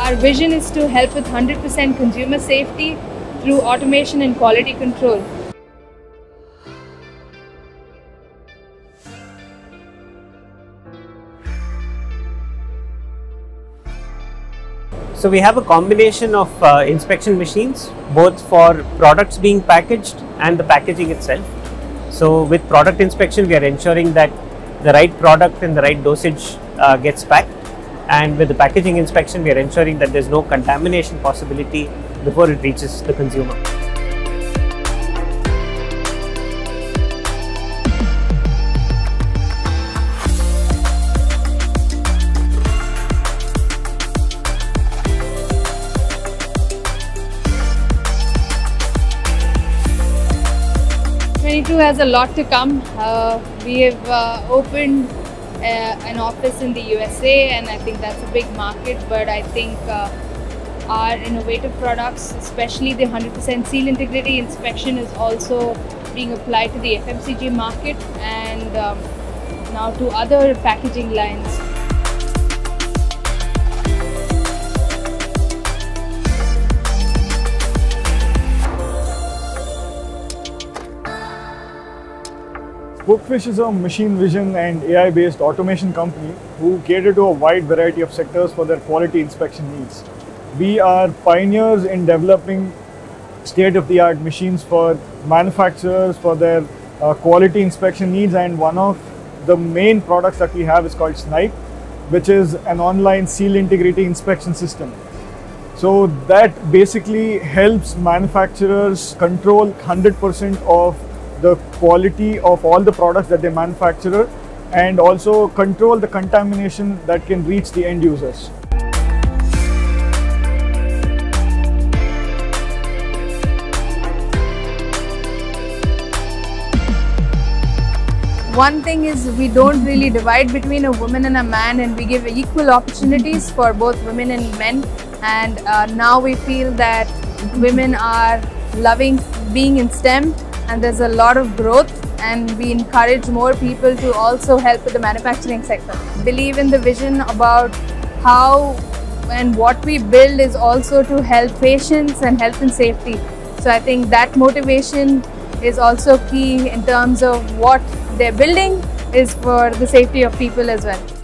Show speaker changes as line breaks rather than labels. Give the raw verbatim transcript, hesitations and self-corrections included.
Our vision is to help with one hundred percent consumer safety through automation and quality control.
So we have a combination of uh, inspection machines, both for products being packaged and the packaging itself. So with product inspection, we are ensuring that the right product in the right dosage uh, gets packed, and with the packaging inspection, we are ensuring that there is no contamination possibility before it reaches the consumer.
twenty-two has a lot to come. Uh, we have uh, opened uh, an office in the U S A, and I think that's a big market, but I think uh, our innovative products, especially the one hundred percent seal integrity inspection, is also being applied to the F M C G market and um, now to other packaging lines.
Spokefish is a machine vision and A I based automation company who cater to a wide variety of sectors for their quality inspection needs. We are pioneers in developing state of the art machines for manufacturers for their uh, quality inspection needs, and one of the main products that we have is called Snipe, which is an online seal integrity inspection system. So that basically helps manufacturers control one hundred percent of the quality of all the products that they manufacture, and also control the contamination that can reach the end users.
One thing is, we don't really divide between a woman and a man, and we give equal opportunities for both women and men. And uh, now we feel that women are loving being in STEM, and there's a lot of growth, and we encourage more people to also help with the manufacturing sector. Believe in the vision about how and what we build is also to help patients and health and safety. So I think that motivation is also key in terms of what they're building is for the safety of people as well.